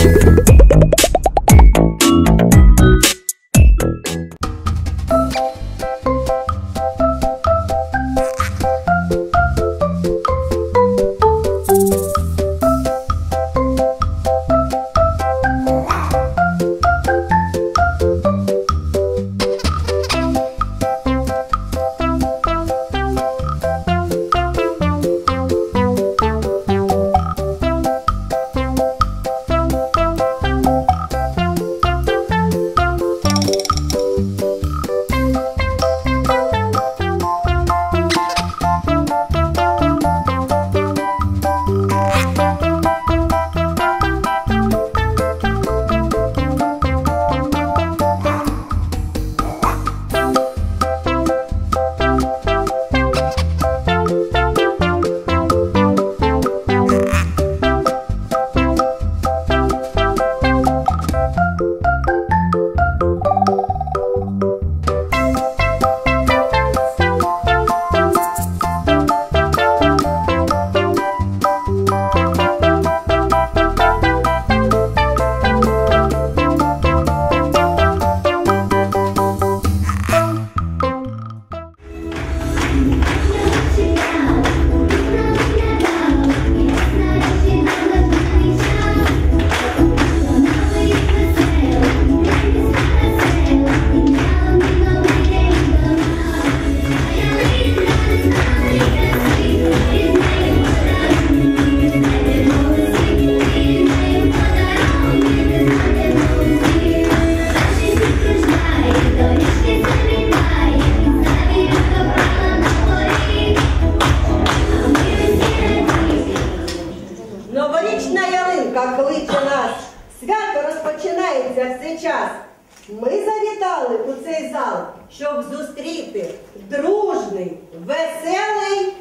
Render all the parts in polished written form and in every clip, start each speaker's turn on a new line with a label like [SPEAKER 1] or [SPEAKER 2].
[SPEAKER 1] розпочинається в цей час. Ми завітали у цей зал, щоб зустріти дружний, веселий,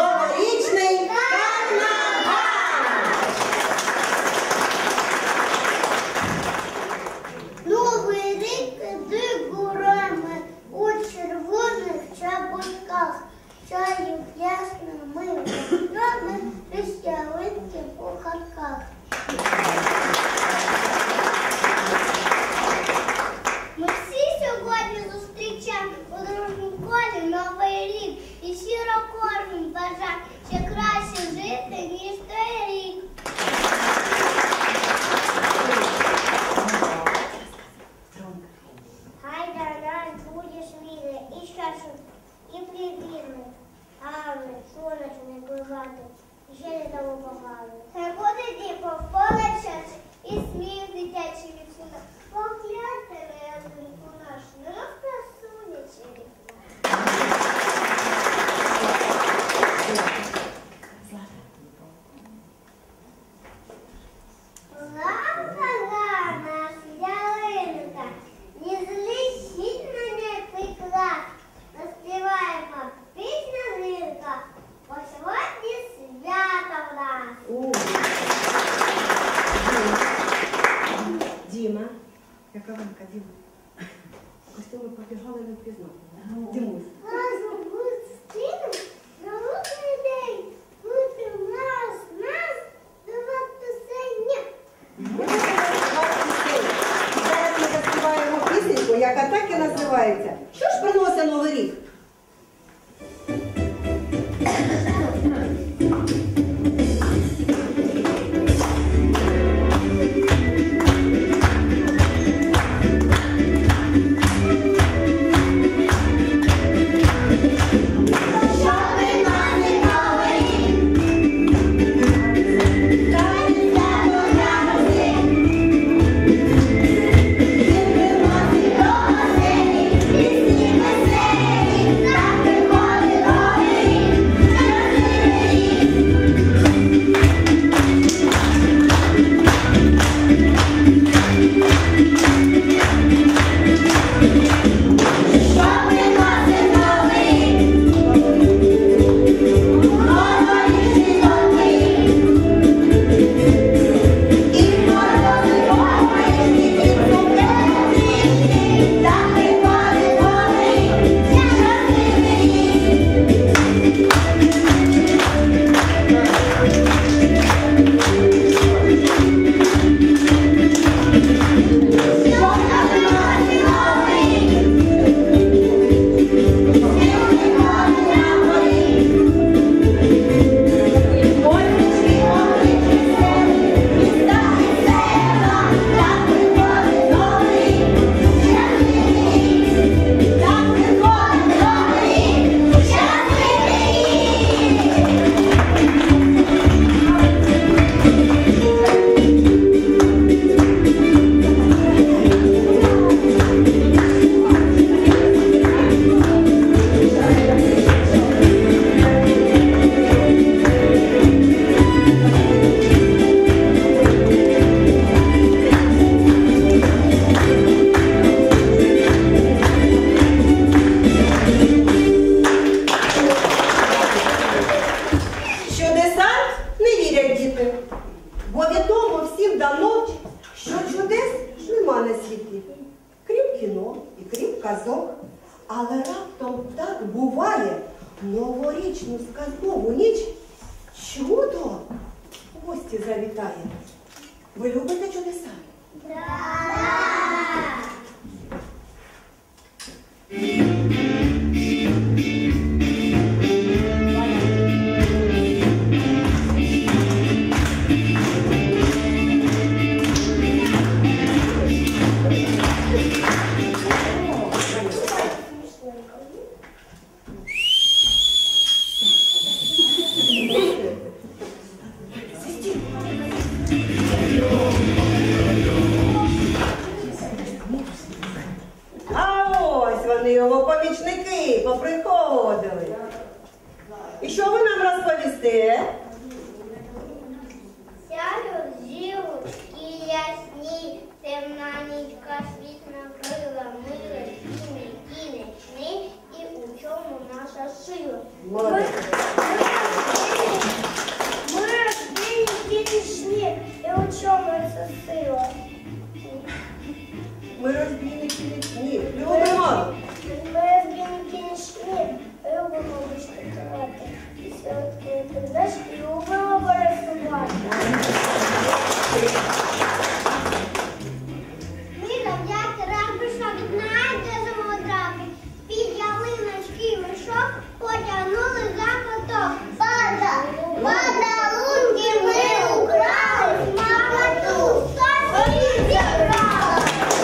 [SPEAKER 1] новорічний карнавал!
[SPEAKER 2] Новий рік іде горами у червоних чоботках, чаю ясно ми вами ялинки по хатках. Ми всі сьогодні зустрічаємо у дружному колі Новий рік і щиро кожен бажає ще краще жити, ніж той рік. Хай до нас буде світле і щасливе, і привітне, гарне, сонячне, багато, і ще не тому багато. Хай буде діпо, поле щастя, і сміх дитячий відсунок. Погляньте на ялинку нашу, на розкрасується вікно. Ла-ла-ла, наша ялинка, не злічіть мене пекла, наспіваємо пісню зірка, бо сьогодні свято в нас.
[SPEAKER 1] Діма. Яка ванка, Діма? Ось то ми побіжали, не впізнали. Дімусь.
[SPEAKER 2] Разом зустрінемо новий день, буде в нас, давати синя.
[SPEAKER 1] Зараз ми заспіваємо пісеньку, яка так і називається. Що ж приносить Новий рік?
[SPEAKER 2] Веселі,
[SPEAKER 1] казок, але раптом так буває, новорічну сказкову ніч чудо в гості завітає. Ви любите чудеса? Його помічники поприходили. І що ви нам розповісте?
[SPEAKER 2] Сяють зірочки ясні, темна нічка світ накрила, ми розбійні і нічні, і у чому наша сила? Ми розбійні і нічні, і у чому наша сила?
[SPEAKER 1] Ми розбійники нічні. Любимо.
[SPEAKER 2] Ми розбійники нічні, любимо вишкотувати. І святкувати дощ, і любимо пересувати. Ми завдяки рампишок, знаєте, замодрати. Під ялиночки мішок потягнули за коток. Подарунки ми украли, мама тут, сосід зібрала.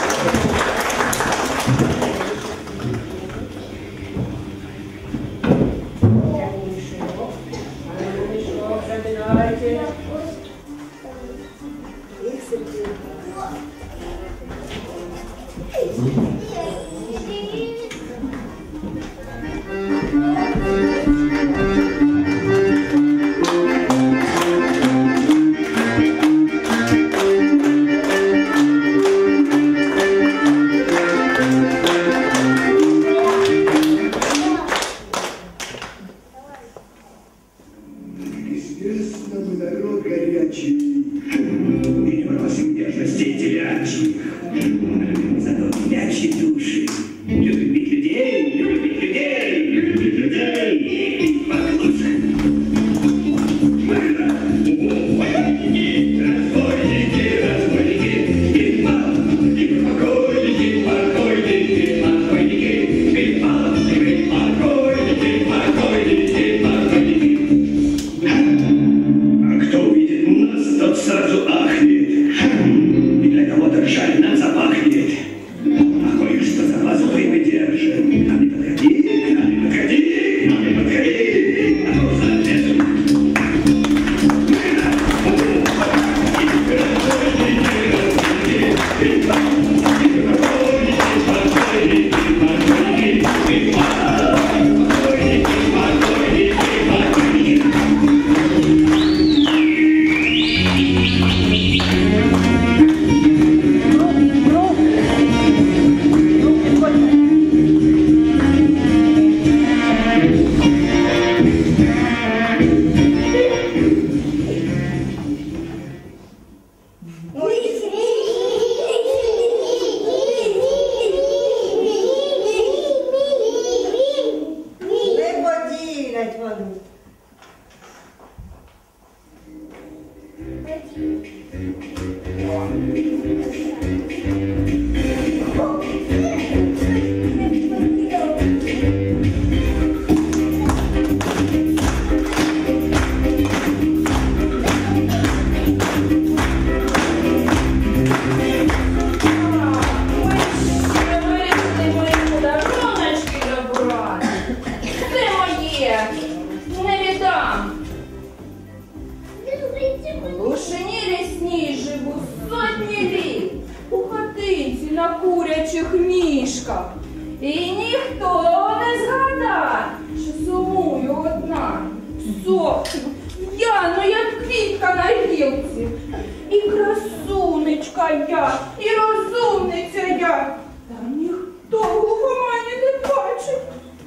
[SPEAKER 3] І ніхто не згадає, що сумую одна, сохну, в'яну, як квітка на гілці. І красунечка я, і розумниця я, та ніхто у мене не бачить.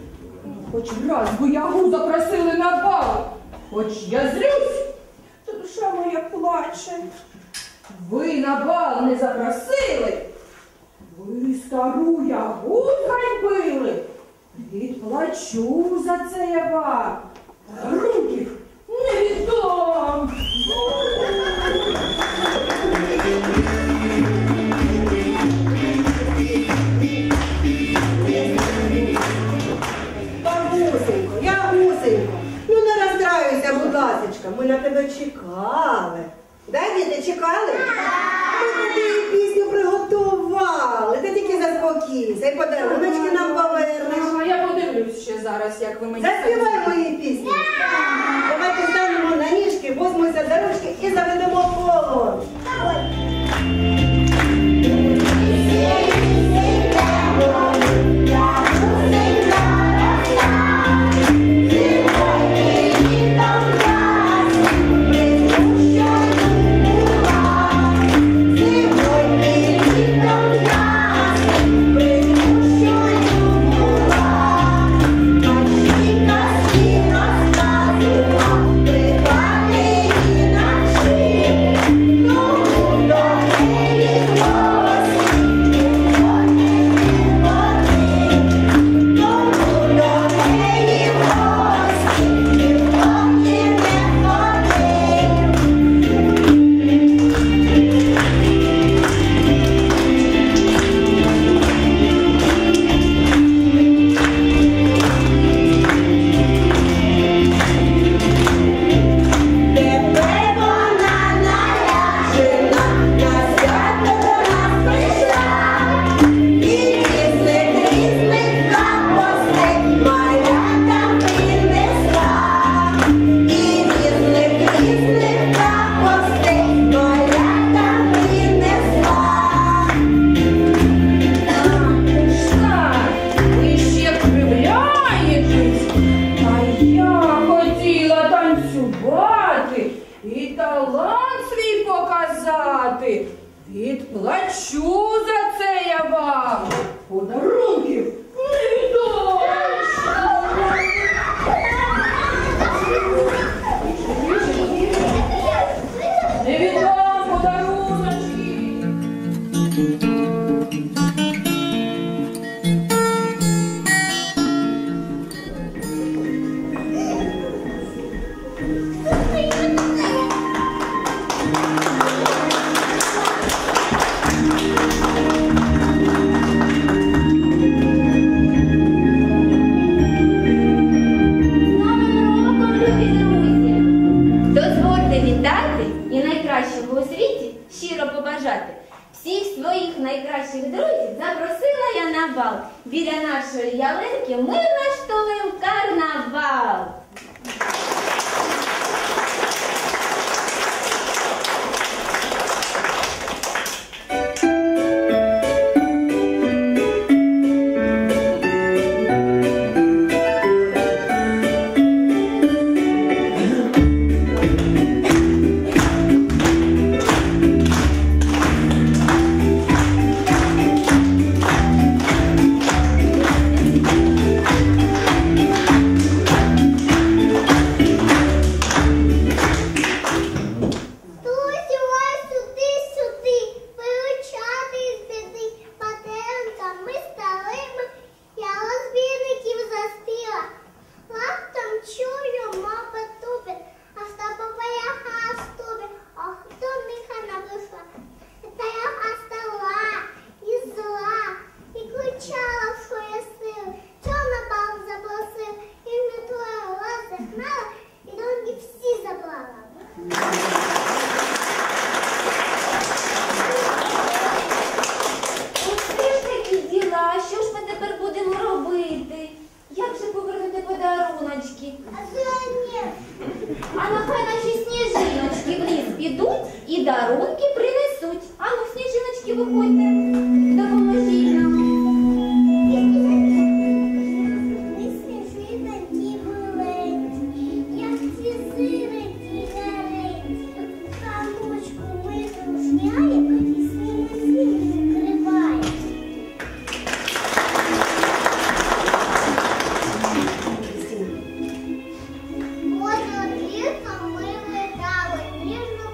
[SPEAKER 3] Хоч раз боягу запросили на бал, хоч я злюсь, то душа моя плаче. Ви на бал не запросили, ви стару ягу ганьбили. Відплачу за це я вам. Подарунків не віддам.
[SPEAKER 1] Бабусенько, Ягусенько, ну не розстраюйся, будь ласочка, ми на тебе чекали. Да, діти, чекали? Ми тобі пісню приготували. Ти тільки заспокійся і подаруночки нам повернеш.
[SPEAKER 3] Ага, я подивлюсь ще зараз, як ви мені
[SPEAKER 1] Заспівай мої пісні. Давайте станемо на ніжки, возьмемося за ручки і заведемо коло.
[SPEAKER 3] І талант свій показати. Відплачу за це я вам. Подарунків не віддам. Не віддам подаруночки.
[SPEAKER 4] Найкращого у світі щиро побажати. Всіх своїх найкращих друзів запросила я на бал. Біля нашої ялинки ми влаштовуємо карнавал. А нехай наші сніжиночки в ліс підуть і дарунки принесуть. А ну, сніжиночки, виходьте, допоможіть нам.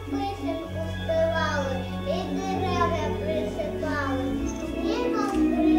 [SPEAKER 2] Співали, і дерев'я присипали, снігом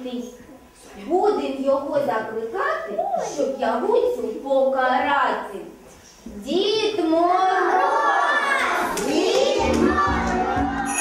[SPEAKER 4] нестись. Будем його закликати, щоб ягуцю покарати. Дід Мороз! Дід Мороз!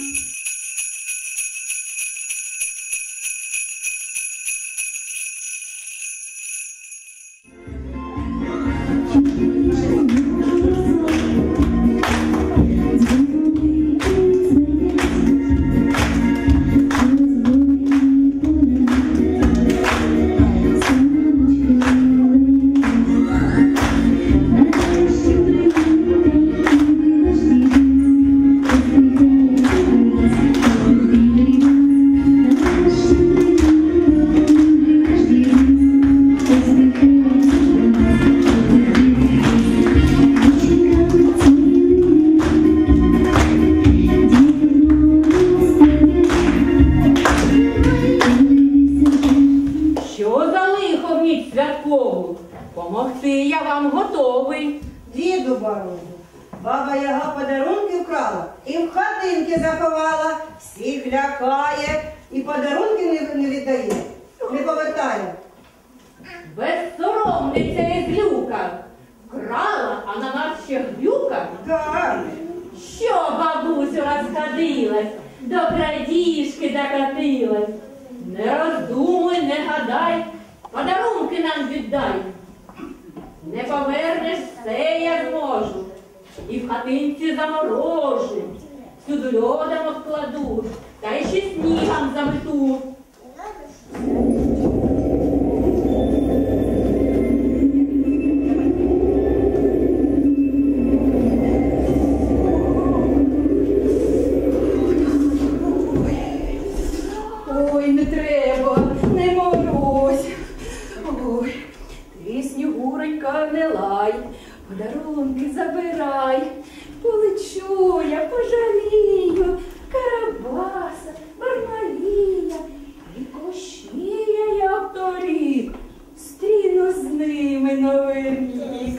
[SPEAKER 3] Помогти я вам готовий.
[SPEAKER 1] Діду Морозу, баба Яга подарунки вкрала і в хатинки заховала, всіх лякає і подарунки не віддає, не повертає.
[SPEAKER 3] Безсоромниця і злюка. Вкрала, а на нас ще грюка.
[SPEAKER 1] Так.
[SPEAKER 3] Що, бабусю, розходилась, до крадіжки докатилась? Не роздумуй, не гадай, подарунки нам віддай. Не повернеш, все я зможу, і в хатинці заморожу, всюди льодом обкладу, та й ще снігом замету. Ой, не треба, не морозь. Ой, ти, Снігуренька, не лай, подарунки забирай. Полечу я, пожалію Карабаса, Бармалія і Кощія я в торік. Стріну з ними новий рік.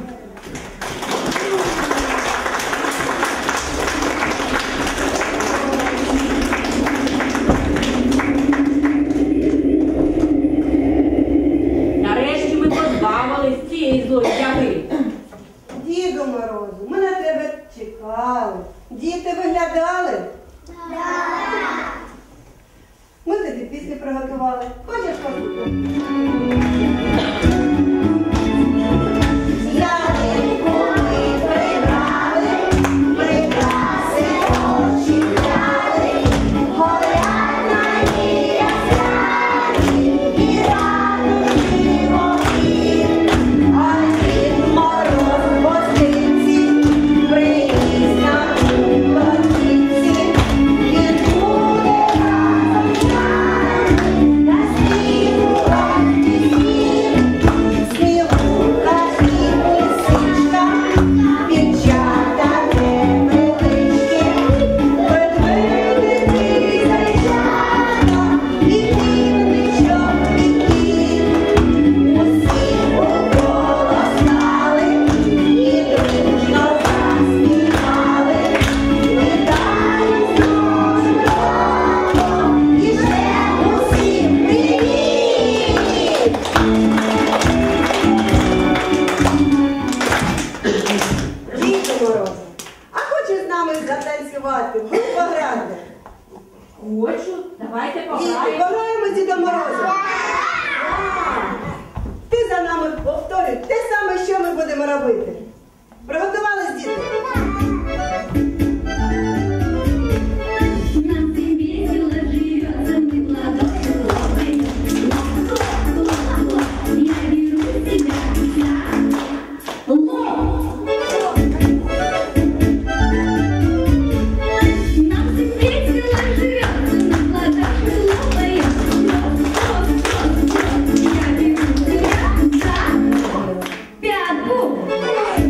[SPEAKER 3] Нарешті ми позбавились цієї злої яги.
[SPEAKER 1] Діду Морозу, ми на тебе чекали. Діти виглядали?
[SPEAKER 2] Так.
[SPEAKER 1] Ми тобі пісню приготували. Хочеш послухати? Ялинку ми прибрали, прикраси очі вляли, горять на ній яскраві, і радості вогні. А Дід Мороз в гостинці приніс нам у платівці. Він буде разом з нами, на снігу радість сніг. Снігурка і лисичка, дівчата невеличкі, ведмедики і зайчата, і півничок, і кіт. Усі довкола стали, і дружно заспівали. Вітаю з Новим роком, і вже усім привіт! Діду Морозу, а хочеш з нами затанцювати, в гру пограти?
[SPEAKER 3] Хочу, давайте
[SPEAKER 1] Діти,
[SPEAKER 3] пограємо.
[SPEAKER 1] пограємо з Дідом Морозом. Ти за нами повторюй те саме, що ми будемо робити. Приготувались, діти?
[SPEAKER 5] Нам всем весело живется, мы в ладоши хлопаем. Хлоп, я беру тебя вся. Лоб! Нам всем весело живется, мы в ладоши хлопаем. Хлоп, я беру тебя за пятку.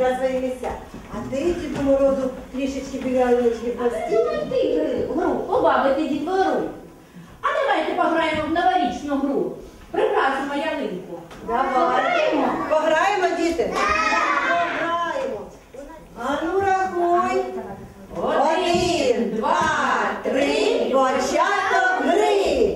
[SPEAKER 1] на свої місця. А ти, Діду Морозу, трішечки біля ялиночки постій.
[SPEAKER 4] Ти гру, побавити дітвору. А давайте пограємо в новорічну гру. Прикрасимо ялинку.
[SPEAKER 1] Давай. Пограємо, діти? Пограємо. А ну рахуй. 1, 2, 3, початок гри.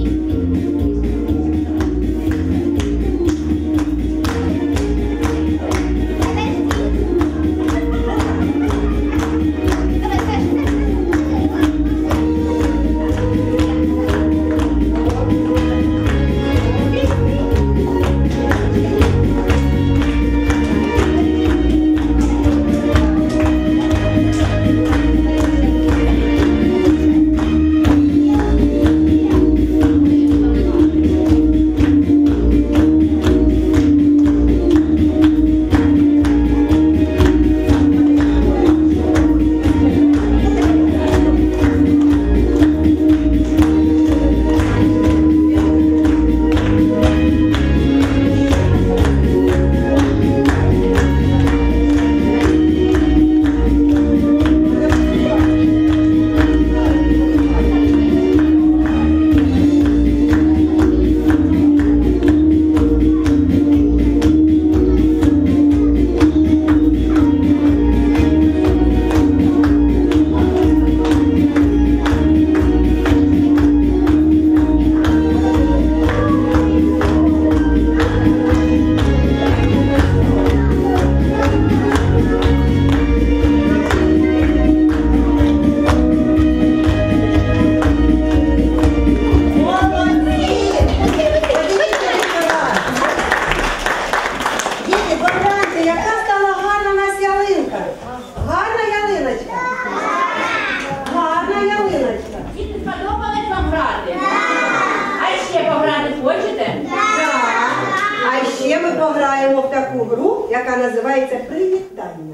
[SPEAKER 1] Пограємо в таку гру, яка називається привітання.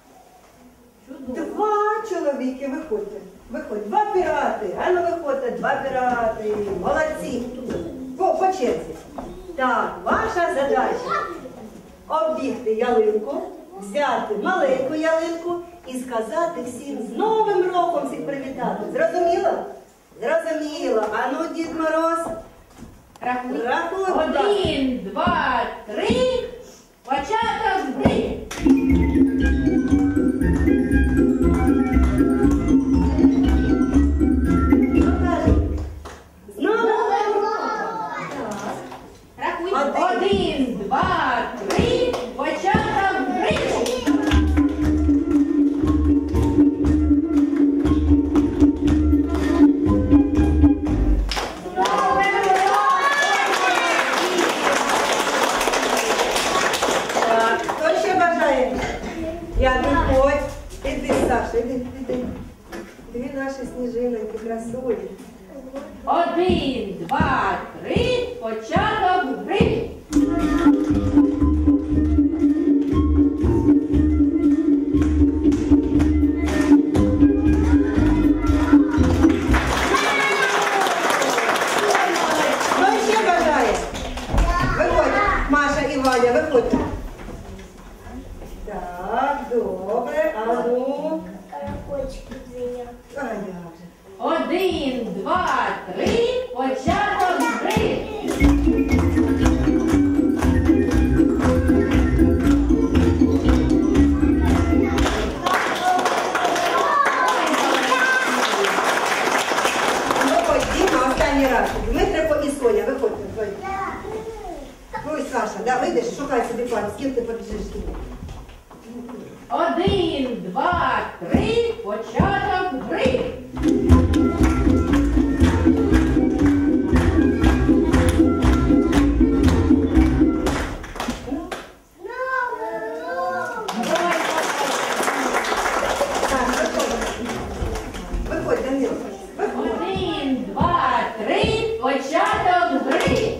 [SPEAKER 1] Два чоловіки, виходьте. Виходь, два пірати. Ану виходьте, два пірати. Молодці. По черзі. Так, ваша задача оббігти ялинку, взяти маленьку ялинку і сказати всім з Новим роком всіх привітати. Зрозуміло? Зрозуміло. Ану, Дід Мороз. Рахуй.
[SPEAKER 4] 1, 2, 3. Початок гри. Рахуй. 1, 2, 3. Початок гри.
[SPEAKER 1] Виходь. Іди, Саша, іди. Дві наші сніжиноньки, красуні.
[SPEAKER 4] 1, 2, 3. Початок гри.
[SPEAKER 1] Хто ще бажає? Виходь, Маша і Ваня, виходьте. Так, добре, а ну.
[SPEAKER 2] Каракольчики двоє.
[SPEAKER 1] А як же.
[SPEAKER 4] 1, 2, 3. Початок гри.
[SPEAKER 1] Виходь, Діма, останній раз. Дмитрико і Соня, виходьте. Ой, Саша, да, вийдеш, шукай собі пан, з ким ти побіжиш з ким.
[SPEAKER 4] 1, 2, 3. Початок гри.
[SPEAKER 1] Виходь, Данило.
[SPEAKER 4] 1, 2, 3. Початок гри.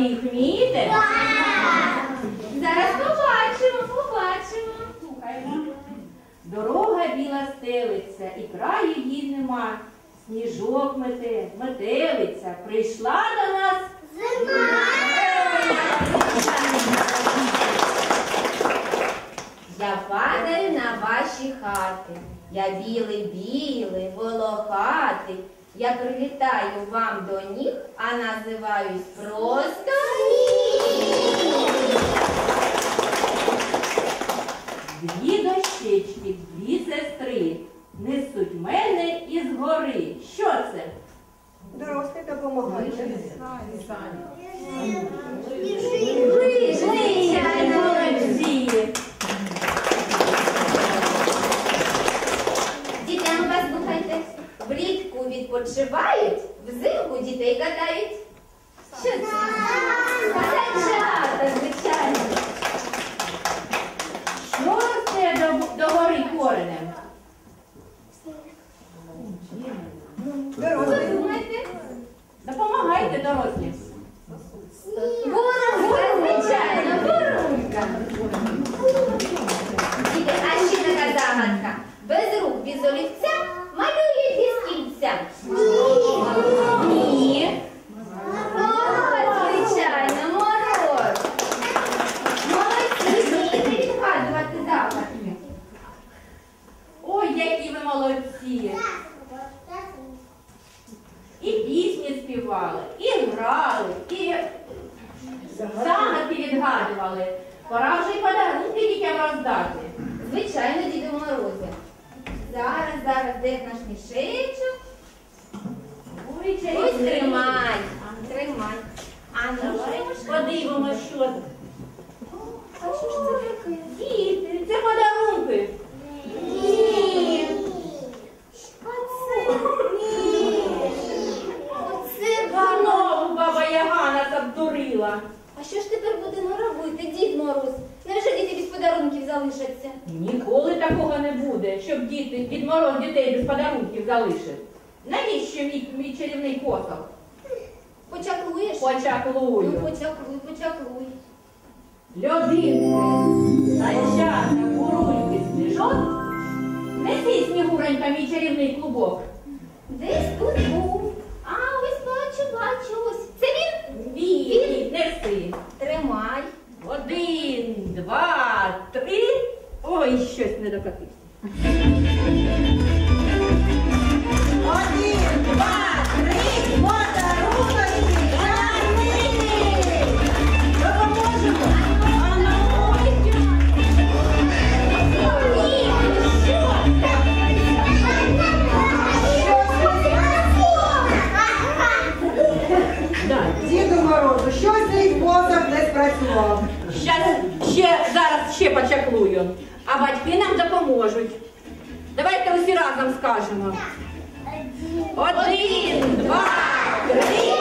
[SPEAKER 3] їх вмієте?
[SPEAKER 4] Зараз побачимо.
[SPEAKER 3] Слухаємо. Дорога біла стелиться, і краю їй нема. Сніжок мете, метелиця, прийшла до нас
[SPEAKER 2] Зима!
[SPEAKER 4] Я падаю на ваші хати. Я білий, волохатий. Я прилітаю вам до ніг, а називаюсь просто
[SPEAKER 3] дві дощечки, дві сестри. Несуть мене із гори. Що це?
[SPEAKER 1] Дорослі допомагайте.
[SPEAKER 3] Звичайно, молодці.
[SPEAKER 4] Діти, а ну вас слухайте. Влітку відпочивають, взимку дітей катають. Що це? Санчата, звичайно.
[SPEAKER 3] Що росте до гори коренем?
[SPEAKER 1] Дорослі.
[SPEAKER 4] Думаєте?
[SPEAKER 3] Допомагайте, дорослі.
[SPEAKER 4] Бурунка, звичайно, бурунка. Діти, а ще така загадка. Без рук, без олівця малює без кільця. Ні. Мороз, звичайно, мороз. Молодці, вмієте відгадувати загадки.
[SPEAKER 3] Ой, які ви молодці. І пісні співали, і грали, і загадки відгадували. Пора вже й подарунки дітям роздати.
[SPEAKER 4] Звичайно, Діду Морозі. Зараз, де наш мішечок?
[SPEAKER 3] Ой,
[SPEAKER 4] Ось
[SPEAKER 3] чарівний.
[SPEAKER 4] тримай. А ну,
[SPEAKER 3] Подивимось, що це.
[SPEAKER 4] а що ж це таке?
[SPEAKER 3] Діти, це подарунки.
[SPEAKER 4] Ні. Оце? Ні. Оце
[SPEAKER 3] Знову баба Яга нас обдурила.
[SPEAKER 4] А що ж тепер будемо робити, Дід Мороз? Невже діти без подарунків залишаться?
[SPEAKER 3] Ніколи такого не буде, щоб Дід Мороз дітей без подарунків залишив. Навіщо мій чарівний посох?
[SPEAKER 4] Почаклуєш?
[SPEAKER 3] Почаклую.
[SPEAKER 4] Ну, почаклуй.
[SPEAKER 3] Льодинки, санчата, бурульки, сніжок. Неси, Снігуренька, мій чарівний клубок.
[SPEAKER 4] Десь тут був. А, ось бачу, ось. Це він?
[SPEAKER 3] Він, неси.
[SPEAKER 4] Тримай.
[SPEAKER 3] 1, 2, 3. Ой, щось не докатився.
[SPEAKER 1] 1, 2, 3, подаруночки для них! Допоможемо? А ну! Діду Морозу, щось цей посох не спрацював.
[SPEAKER 3] Зараз ще почаклую, а батьки нам допоможуть. Давайте усі разом скажемо. 1, 2, 3.